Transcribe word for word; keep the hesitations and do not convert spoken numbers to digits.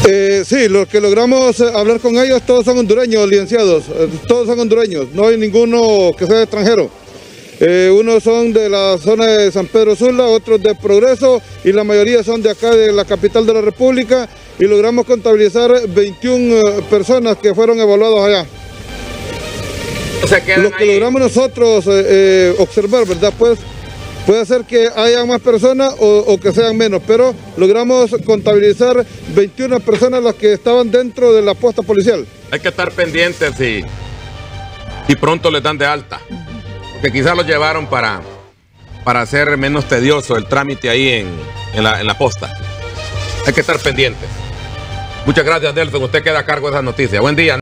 Eh, sí, los que logramos hablar con ellos, todos son hondureños, licenciados, eh, todos son hondureños, no hay ninguno que sea extranjero. Eh, unos son de la zona de San Pedro Sula, otros de Progreso y la mayoría son de acá de la capital de la República y logramos contabilizar veintiuna eh, personas que fueron evaluados allá. O sea, Lo que ahí. logramos nosotros eh, eh, observar, ¿verdad? Pues puede ser que haya más personas o, o que sean menos, pero logramos contabilizar veintiuna personas las que estaban dentro de la posta policial. Hay que estar pendientes y, y pronto les dan de alta, porque quizás los llevaron para, para hacer menos tedioso el trámite ahí en, en, la, en la posta. Hay que estar pendientes. Muchas gracias, Nelson. Usted queda a cargo de esas noticias. Buen día.